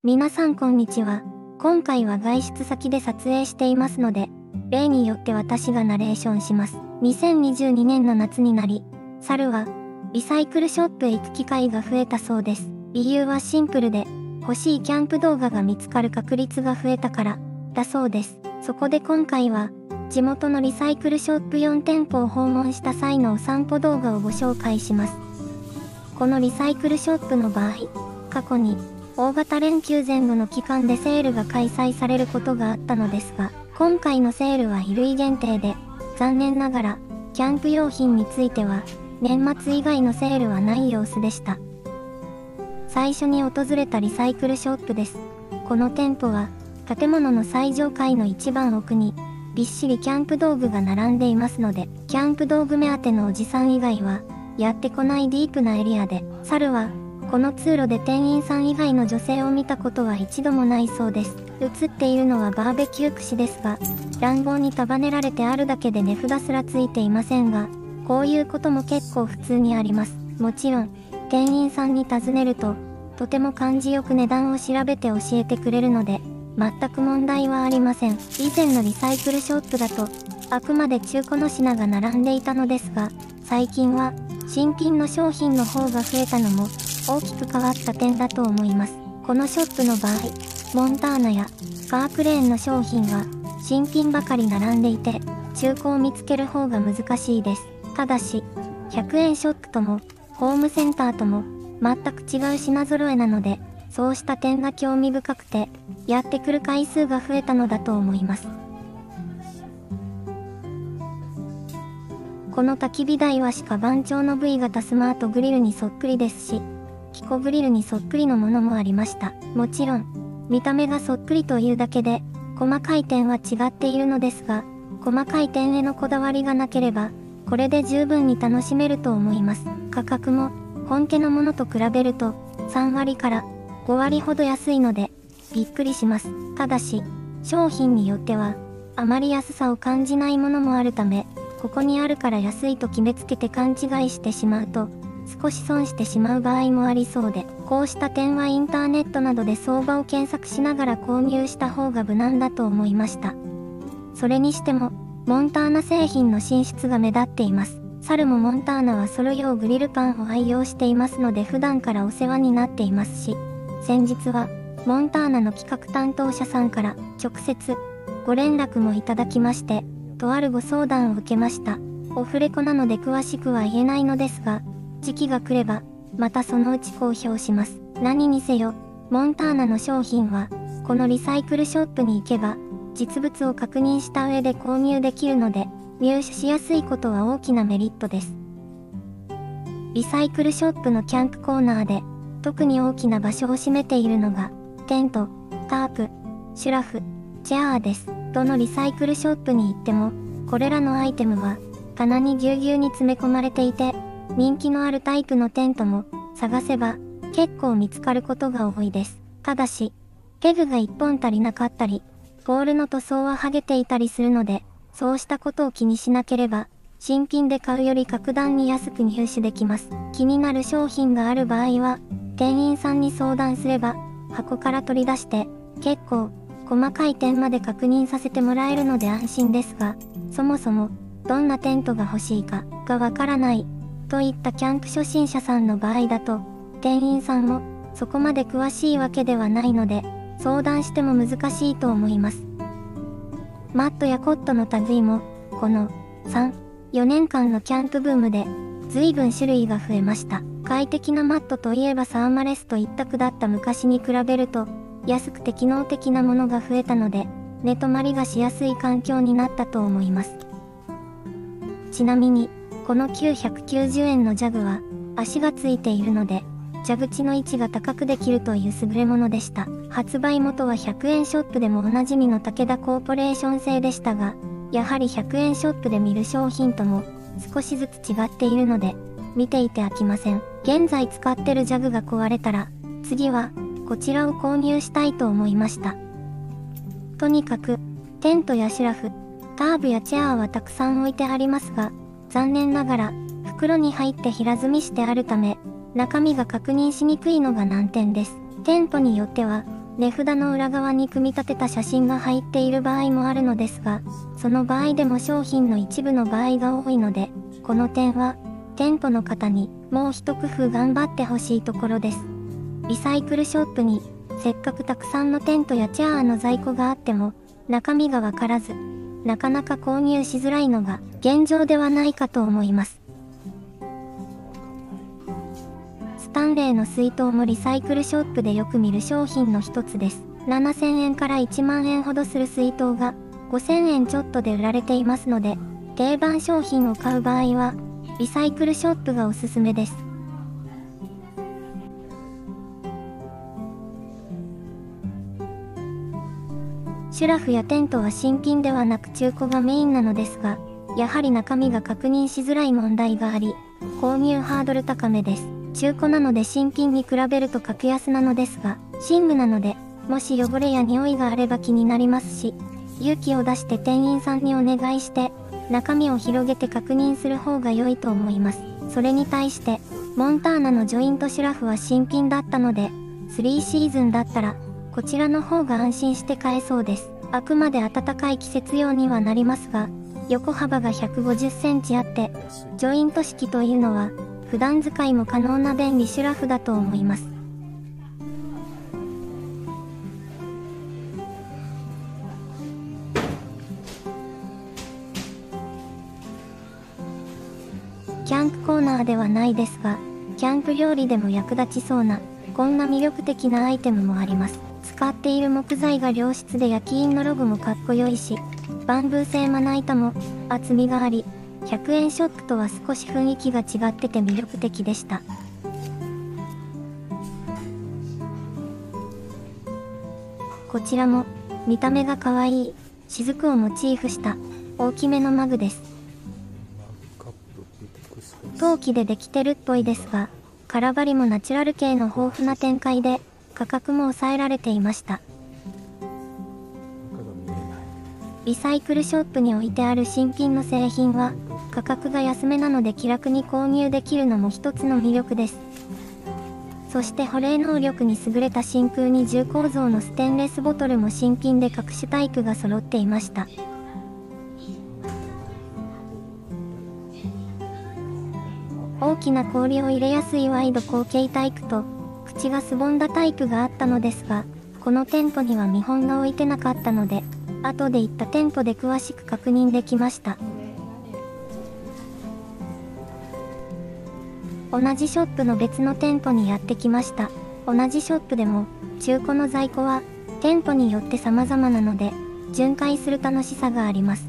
皆さんこんにちは。今回は外出先で撮影していますので、例によって私がナレーションします。2022年の夏になり、猿はリサイクルショップへ行く機会が増えたそうです。理由はシンプルで、欲しいキャンプ動画が見つかる確率が増えたからだそうです。そこで今回は、地元のリサイクルショップ4店舗を訪問した際のお散歩動画をご紹介します。このリサイクルショップの場合、過去に大型連休前後の期間でセールが開催されることがあったのですが、今回のセールは衣類限定で、残念ながら、キャンプ用品については、年末以外のセールはない様子でした。最初に訪れたリサイクルショップです。この店舗は、建物の最上階の一番奥に、びっしりキャンプ道具が並んでいますので、キャンプ道具目当てのおじさん以外は、やってこないディープなエリアで、猿は、この通路で店員さん以外の女性を見たことは一度もないそうです。映っているのはバーベキュー串ですが、乱暴に束ねられてあるだけで値札すらついていませんが、こういうことも結構普通にあります。もちろん、店員さんに尋ねると、とても感じよく値段を調べて教えてくれるので、全く問題はありません。以前のリサイクルショップだと、あくまで中古の品が並んでいたのですが、最近は、新品の商品の方が増えたのも、大きく変わった点だと思います。このショップの場合、モンターナやカークレーンの商品は新品ばかり並んでいて、中古を見つける方が難しいです。ただし、100円ショップともホームセンターとも全く違う品揃えなので、そうした点が興味深くて、やってくる回数が増えたのだと思います。この焚き火台は鹿番長の V 型スマートグリルにそっくりですし、キコグリルにそっくりのものもありました。もちろん、見た目がそっくりというだけで、細かい点は違っているのですが、細かい点へのこだわりがなければ、これで十分に楽しめると思います。価格も、本家のものと比べると、3割から5割ほど安いので、びっくりします。ただし、商品によっては、あまり安さを感じないものもあるため、ここにあるから安いと決めつけて勘違いしてしまうと、少し損してしまう場合もありそうで、こうした点はインターネットなどで相場を検索しながら購入した方が無難だと思いました。それにしても、モンターナ製品の進出が目立っています。猿もモンターナはソロ用グリルパンを愛用していますので普段からお世話になっていますし、先日は、モンターナの企画担当者さんから直接ご連絡もいただきまして、とあるご相談を受けました。オフレコなので詳しくは言えないのですが、時期が来れば、またそのうち公表します。何にせよ、モンターナの商品は、このリサイクルショップに行けば、実物を確認した上で購入できるので、入手しやすいことは大きなメリットです。リサイクルショップのキャンプコーナーで、特に大きな場所を占めているのが、テント、タープ、シュラフ、チェアーです。どのリサイクルショップに行っても、これらのアイテムは、棚にぎゅうぎゅうに詰め込まれていて、人気のあるタイプのテントも探せば結構見つかることが多いです。ただし、ペグが1本足りなかったり、ポールの塗装は剥げていたりするので、そうしたことを気にしなければ、新品で買うより格段に安く入手できます。気になる商品がある場合は、店員さんに相談すれば、箱から取り出して、結構細かい点まで確認させてもらえるので安心ですが、そもそもどんなテントが欲しいかがわからない。といったキャンプ初心者さんの場合だと、店員さんもそこまで詳しいわけではないので、相談しても難しいと思います。マットやコットの類も、この3、4年間のキャンプブームで、随分種類が増えました。快適なマットといえばサーマレスと一択だった昔に比べると、安くて機能的なものが増えたので、寝泊まりがしやすい環境になったと思います。ちなみに、この990円のジャグは足がついているので蛇口の位置が高くできるという優れものでした。発売元は100円ショップでもおなじみの武田コーポレーション製でしたが、やはり100円ショップで見る商品とも少しずつ違っているので見ていて飽きません。現在使ってるジャグが壊れたら次はこちらを購入したいと思いました。とにかくテントやシュラフ、ターブやチェアーはたくさん置いてありますが、残念ながら、袋に入って平積みしてあるため、中身が確認しにくいのが難点です。店舗によっては、 値札の裏側に組み立てた写真が入っている場合もあるのですが、その場合でも商品の一部の場合が多いので、この点は、店舗の方にもう一工夫頑張ってほしいところです。リサイクルショップに、せっかくたくさんのテントやチェアの在庫があっても、中身がわからず、なかなか購入しづらいのが現状ではないかと思います。スタンレーの水筒もリサイクルショップでよく見る商品の一つです。7000円から1万円ほどする水筒が5000円ちょっとで売られていますので、定番商品を買う場合は、リサイクルショップがおすすめです。シュラフやテントは新品ではなく中古がメインなのですが、やはり中身が確認しづらい問題があり、購入ハードル高めです。中古なので新品に比べると格安なのですが、寝具なので、もし汚れや匂いがあれば気になりますし、勇気を出して店員さんにお願いして、中身を広げて確認する方が良いと思います。それに対して、モンターナのジョイントシュラフは新品だったので、3シーズンだったら、こちらの方が安心して買えそうです。あくまで暖かい季節用にはなりますが、横幅が150センチあって、ジョイント式というのは、普段使いも可能な便利シュラフだと思います。キャンプコーナーではないですが、キャンプ料理でも役立ちそうな、こんな魅力的なアイテムもあります。使っている木材が良質で焼き印のロゴもかっこよいし、バンブー製まな板も厚みがあり、100円ショップとは少し雰囲気が違ってて魅力的でした。こちらも見た目が可愛い雫をモチーフした大きめのマグです。陶器でできてるっぽいですが、空張りもナチュラル系の豊富な展開で価格も抑えられていました。リサイクルショップに置いてある新品の製品は価格が安めなので気楽に購入できるのも一つの魅力です。そして保冷能力に優れた真空二重構造のステンレスボトルも新品で各種タイプが揃っていました。大きな氷を入れやすいワイド口径タイプと口がすぼんだタイプがあったのですが、この店舗には見本が置いてなかったので、後で行った店舗で詳しく確認できました。同じショップの別の店舗にやってきました。同じショップでも中古の在庫は店舗によって様々なので巡回する楽しさがあります。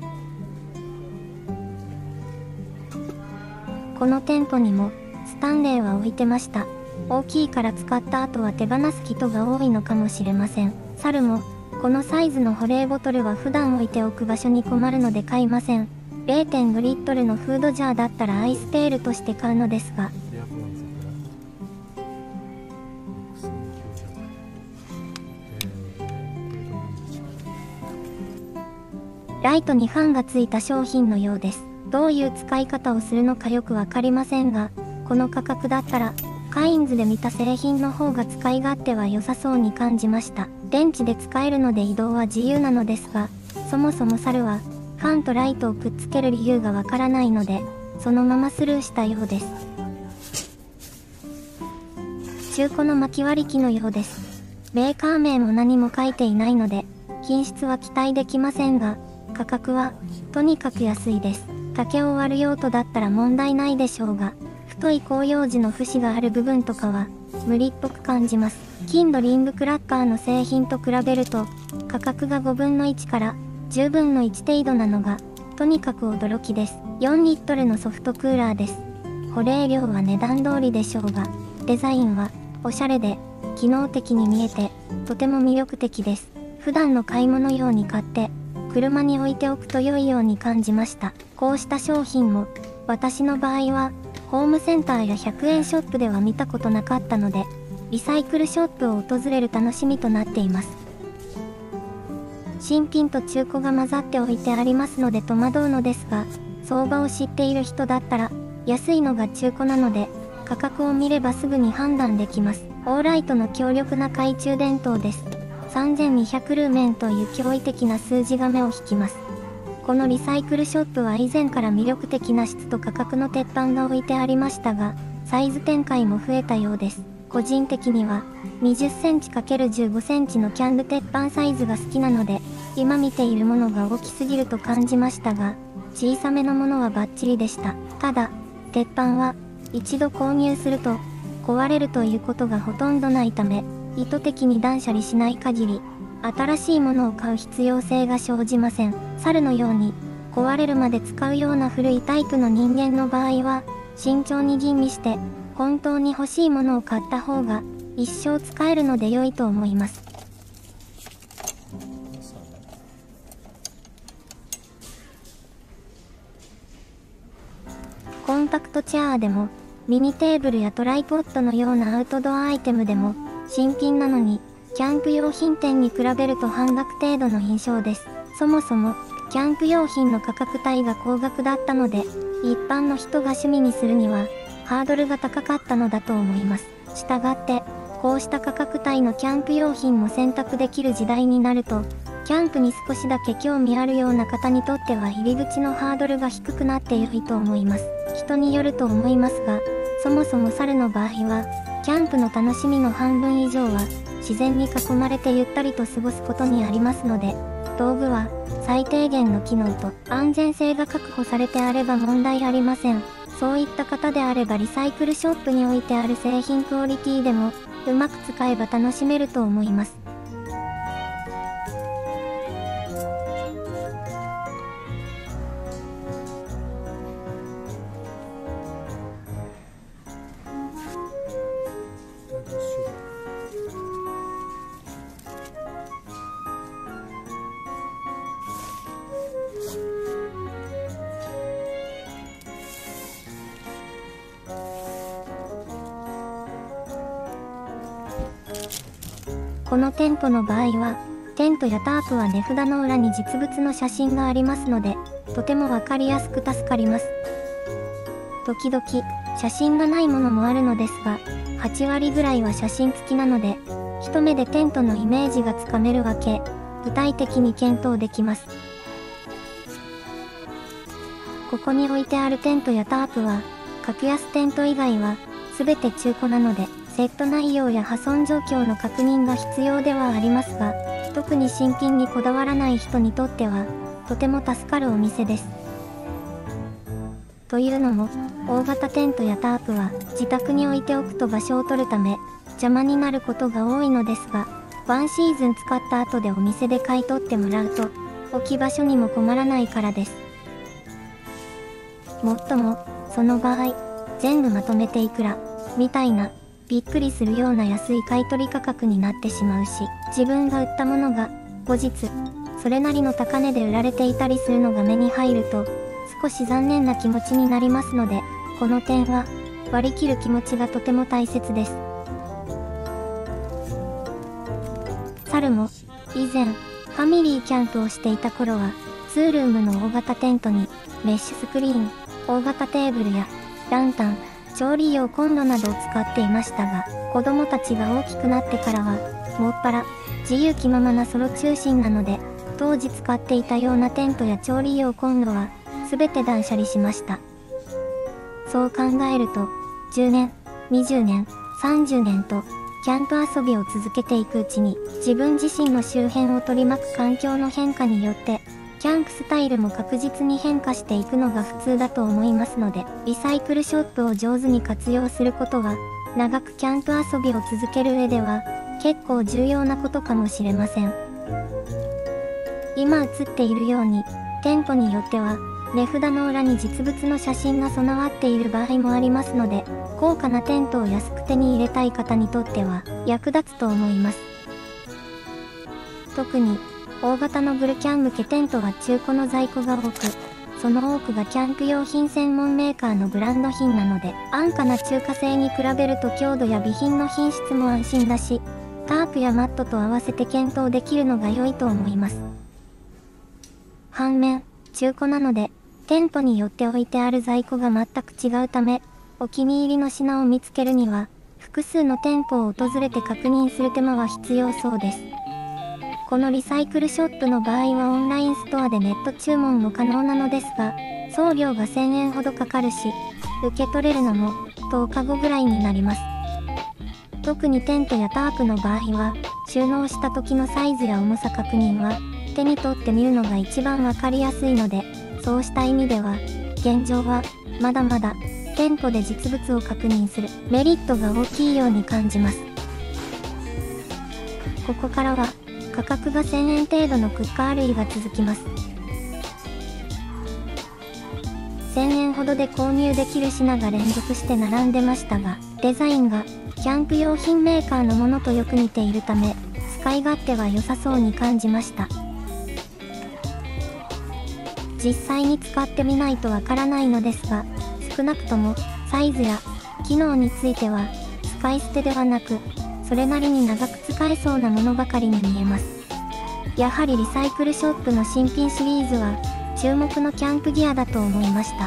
この店舗にもスタンレーは置いてました。大きいから使った後は手放す人が多いのかもしれません。猿もこのサイズの保冷ボトルは普段置いておく場所に困るので買いません。0.5 リットルのフードジャーだったらアイスペールとして買うのですが、ライトにファンがついた商品のようです。どういう使い方をするのかよくわかりませんが、この価格だったら、カインズで見た製品の方が使い勝手は良さそうに感じました。電池で使えるので移動は自由なのですが、そもそも猿は、ファンとライトをくっつける理由がわからないので、そのままスルーしたようです。中古の薪割り機のようです。メーカー名も何も書いていないので、品質は期待できませんが、価格は、とにかく安いです。竹を割る用途だったら問題ないでしょうが、太い広葉樹の節がある部分とかは、無理っぽく感じます。金ドリングクラッカーの製品と比べると、価格が5分の1から10分の1程度なのが、とにかく驚きです。4リットルのソフトクーラーです。保冷量は値段通りでしょうが、デザインは、おしゃれで、機能的に見えて、とても魅力的です。普段の買い物用に買って、車に置いておくと良いように感じました。こうした商品も、私の場合は、ホームセンターや100円ショップでは見たことなかったので、リサイクルショップを訪れる楽しみとなっています。新品と中古が混ざっておいてありますので戸惑うのですが、相場を知っている人だったら、安いのが中古なので、価格を見ればすぐに判断できます。オーライトの強力な懐中電灯です。 3200ルーメンという驚異的な数字が目を引きます。このリサイクルショップは以前から魅力的な質と価格の鉄板が置いてありましたが、サイズ展開も増えたようです。個人的には20センチ ×15 センチのキャンドゥ鉄板サイズが好きなので、今見ているものが大きすぎると感じましたが、小さめのものはバッチリでした。ただ、鉄板は一度購入すると壊れるということがほとんどないため、意図的に断捨離しない限り、新しいものを買う必要性が生じません。猿のように壊れるまで使うような古いタイプの人間の場合は、慎重に吟味して本当に欲しいものを買った方が一生使えるので良いと思います。コンパクトチェアでも、ミニテーブルやトライポッドのようなアウトドアアイテムでも、新品なのに、キャンプ用品店に比べると半額程度の印象です。そもそも、キャンプ用品の価格帯が高額だったので、一般の人が趣味にするには、ハードルが高かったのだと思います。したがって、こうした価格帯のキャンプ用品も選択できる時代になると、キャンプに少しだけ興味あるような方にとっては入り口のハードルが低くなって良いと思います。人によると思いますが、そもそも猿の場合は、キャンプの楽しみの半分以上は、自然に囲まれてゆったりと過ごすことにありますので、道具は最低限の機能と安全性が確保されてあれば問題ありません。そういった方であればリサイクルショップに置いてある製品クオリティでも、うまく使えば楽しめると思います。このテントの場合は、テントやタープは値札の裏に実物の写真がありますので、とてもわかりやすく助かります。時々、写真がないものもあるのですが、8割ぐらいは写真付きなので、一目でテントのイメージがつかめるわけ、具体的に検討できます。ここに置いてあるテントやタープは、格安テント以外は、すべて中古なので、セット内容や破損状況の確認が必要ではありますが、特に新品にこだわらない人にとっては、とても助かるお店です。というのも、大型テントやタープは自宅に置いておくと場所を取るため、邪魔になることが多いのですが、ワンシーズン使った後でお店で買い取ってもらうと、置き場所にも困らないからです。もっとも、その場合、全部まとめていくら、みたいな、びっくりするような安い買取価格になってしまうし、自分が売ったものが、後日、それなりの高値で売られていたりするのが目に入ると、少し残念な気持ちになりますので、この点は、割り切る気持ちがとても大切です。猿も、以前、ファミリーキャンプをしていた頃は、2ルームの大型テントに、メッシュスクリーン、大型テーブルや、ランタン、調理用コンロなどを使っていましたが、子供たちが大きくなってからは、もっぱら、自由気ままなソロ中心なので、当時使っていたようなテントや調理用コンロは、すべて断捨離しました。そう考えると、10年、20年、30年と、キャンプ遊びを続けていくうちに、自分自身の周辺を取り巻く環境の変化によって、キャンプスタイルも確実に変化していくのが普通だと思いますので、リサイクルショップを上手に活用することは、長くキャンプ遊びを続ける上では、結構重要なことかもしれません。今写っているように、店舗によっては、値札の裏に実物の写真が備わっている場合もありますので、高価なテントを安く手に入れたい方にとっては、役立つと思います。特に、大型のグルキャン向けテントは中古の在庫が多く、その多くがキャンプ用品専門メーカーのブランド品なので、安価な中華製に比べると強度や備品の品質も安心だし、タープやマットと合わせて検討できるのが良いと思います。反面、中古なので、店舗によって置いてある在庫が全く違うため、お気に入りの品を見つけるには、複数の店舗を訪れて確認する手間は必要そうです。 このリサイクルショップの場合はオンラインストアでネット注文も可能なのですが、送料が1000円ほどかかるし、受け取れるのも10日後ぐらいになります。特にテントやタープの場合は、収納した時のサイズや重さ確認は、手に取ってみるのが一番わかりやすいので、そうした意味では、現状は、まだまだ、店舗で実物を確認するメリットが大きいように感じます。ここからは、価格が1000円程度のクッカー類が続きます。1000円ほどで購入できる品が連続して並んでましたが、デザインが、キャンプ用品メーカーのものとよく似ているため、使い勝手は良さそうに感じました。実際に使ってみないとわからないのですが、少なくともサイズや機能については使い捨てではなく、それなりに長く使えそうなものばかりに見えます。やはりリサイクルショップの新品シリーズは注目のキャンプギアだと思いました。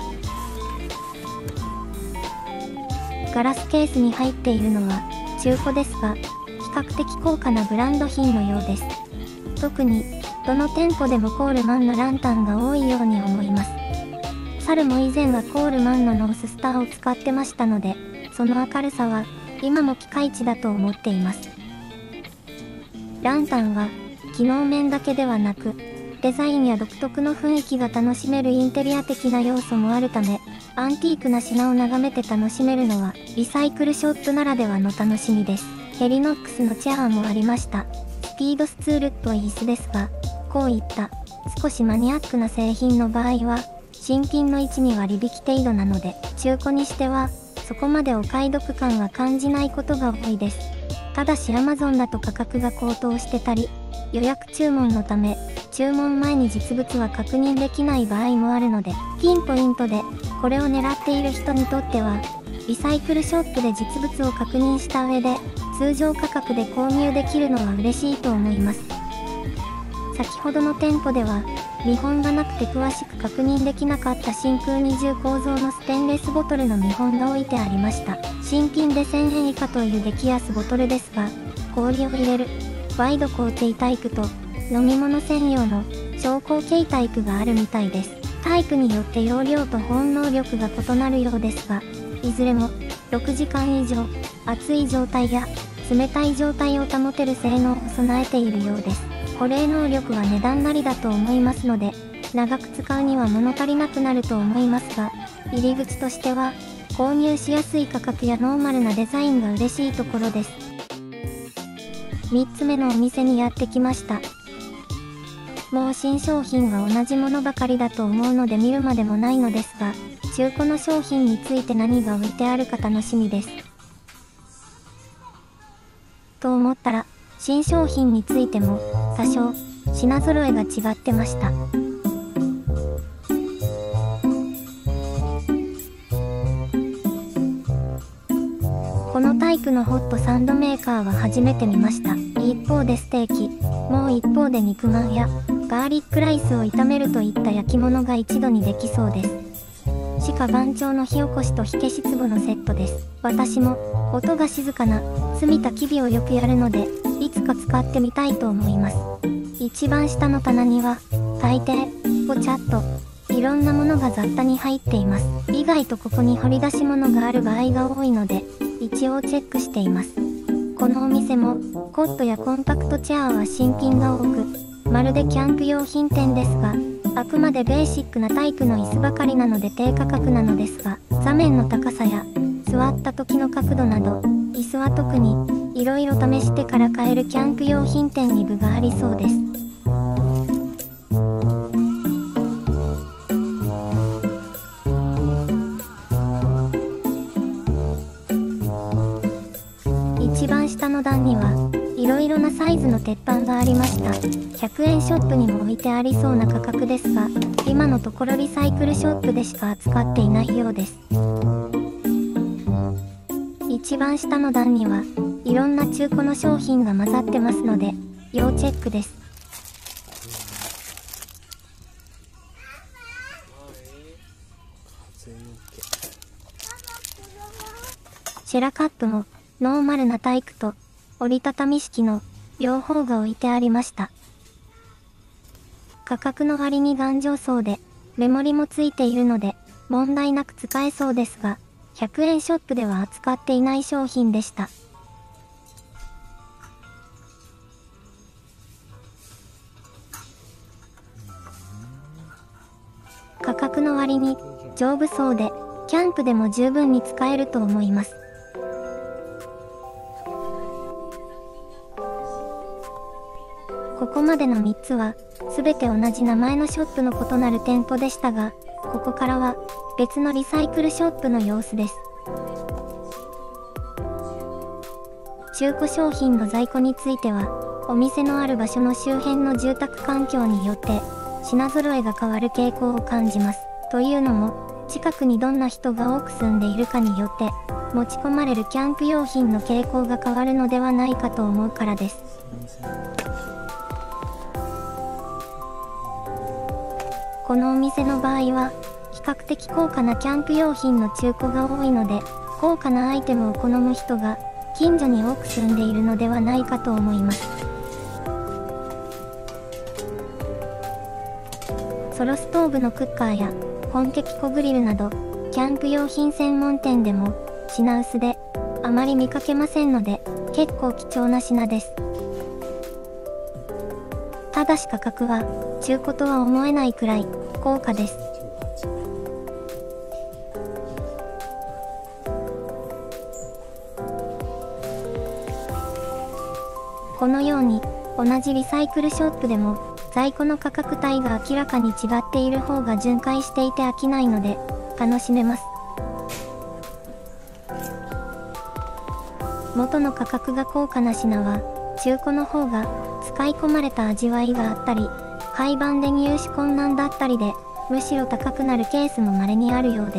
ガラスケースに入っているのは中古ですが、比較的高価なブランド品のようです。特にどの店舗でもコールマンのランタンが多いように思います。サルも以前はコールマンのノーススターを使ってましたので、その明るさは今もピカイチだと思っています。ランタンは機能面だけではなく、デザインや独特の雰囲気が楽しめるインテリア的な要素もあるため、アンティークな品を眺めて楽しめるのはリサイクルショップならではの楽しみです。ヘリノックスのチェアーもありました。スピードスツールっぽい椅子ですが、こういった少しマニアックな製品の場合は、新品の位置に割引程度なので、中古にしてはそこまでお買い得感は感じないことが多いです。ただし Amazon だと価格が高騰してたり、予約注文のため、注文前に実物は確認できない場合もあるので、ピンポイントでこれを狙っている人にとっては、リサイクルショップで実物を確認した上で、通常価格で購入できるのは嬉しいと思います。先ほどの店舗では、見本がなくて詳しく確認できなかった真空二重構造のステンレスボトルの見本が置いてありました。新品で1000円以下という激安ボトルですが、氷を入れる、ワイド口径タイプと、飲み物専用の小口径タイプがあるみたいです。タイプによって容量と保温能力が異なるようですが、いずれも6時間以上、熱い状態や冷たい状態を保てる性能を備えているようです。保冷能力は値段なりだと思いますので、長く使うには物足りなくなると思いますが、入り口としては、購入しやすい価格やノーマルなデザインが嬉しいところです。3つ目のお店にやってきました。もう新商品は同じものばかりだと思うので見るまでもないのですが、中古の商品について何が置いてあるか楽しみです。と思ったら、新商品についても多少品揃えが違ってました。このタイプのホットサンドメーカーは初めて見ました。一方でステーキ、もう一方で肉まんやガーリックライスを炒めるといった焼き物が一度にできそうです。鹿番長の火起こしと火消し壺のセットです。私も音が静かな炭焚き火をよくやるので、いつか使ってみたいと思います。一番下の棚には大抵ポチャッといろんなものが雑多に入っています。意外とここに掘り出し物がある場合が多いので、一応チェックしています。このお店もコットやコンパクトチェアは新品が多く、まるでキャンプ用品店ですが、あくまでベーシックなタイプの椅子ばかりなので低価格なのですが、座面の高さや座った時の角度など、椅子は特にいろいろ試してから買えるキャンプ用品店に分がありそうです。一番下の段にはいろいろなサイズの鉄板がありました。100円ショップにも置いてありそうな価格ですが、今のところリサイクルショップでしか扱っていないようです。一番下の段にはいろんな中古の商品が混ざってますので、要チェックです。シェラカップもノーマルなタイプと折りたたみ式の両方が置いてありました。 価格の割に頑丈そうで、メモリもついているので、問題なく使えそうですが、100円ショップでは扱っていない商品でした。価格の割に丈夫そうで、キャンプでも十分に使えると思います。ここまでの3つは、すべて同じ名前のショップの異なる店舗でしたが、ここからは別のリサイクルショップの様子です。中古商品の在庫については、お店のある場所の周辺の住宅環境によって、品揃えが変わる傾向を感じます。というのも、近くにどんな人が多く住んでいるかによって、持ち込まれるキャンプ用品の傾向が変わるのではないかと思うからです。このお店の場合は、比較的高価なキャンプ用品の中古が多いので、高価なアイテムを好む人が近所に多く住んでいるのではないかと思います。ソロストーブのクッカーや本家キコグリルなど、キャンプ用品専門店でも品薄であまり見かけませんので、結構貴重な品です。ただし価格は中古とは思えないくらい高価です。このように同じリサイクルショップでも在庫の価格帯が明らかに違っている方が巡回していて飽きないので楽しめます。元の価格が高価な品は中古の方が使い込まれた味わいがあったり、廃盤で入手困難だったりで、むしろ高くなるケースも稀にあるようです。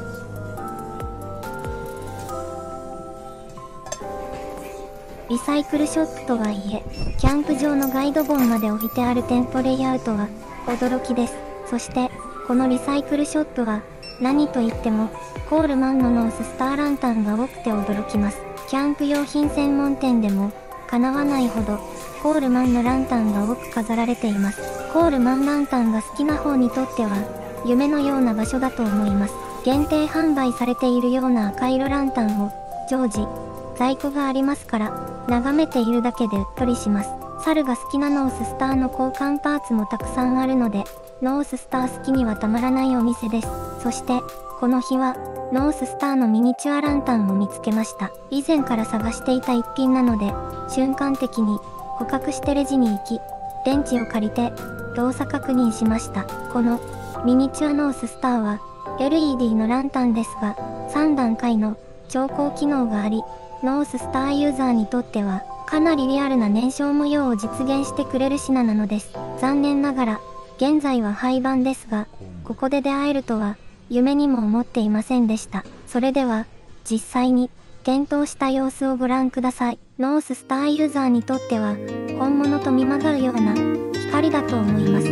リサイクルショップとはいえ、キャンプ場のガイド本まで置いてある店舗レイアウトは驚きです。そして、このリサイクルショップは、何と言っても、コールマンのノーススターランタンが多くて驚きます。キャンプ用品専門店でも、かなわないほど、コールマンのランタンが多く飾られています。コールマンランタンが好きな方にとっては、夢のような場所だと思います。限定販売されているような赤色ランタンを、常時、在庫がありますから、眺めているだけでうっとりします。猿が好きなノーススターの交換パーツもたくさんあるので、ノーススター好きにはたまらないお店です。そして、この日は、ノーススターのミニチュアランタンを見つけました。以前から探していた一品なので、瞬間的に、捕獲してレジに行き、電池を借りて、動作確認しました。この、ミニチュアノーススターは、LED のランタンですが、3段階の、調光機能があり、ノーススターユーザーにとっては、かなりリアルな燃焼模様を実現してくれる品なのです。残念ながら、現在は廃盤ですが、ここで出会えるとは、夢にも思っていませんでした。それでは、実際に、検討した様子をご覧ください。ノーススターユーザーにとっては、本物と見まがうような、光だと思います。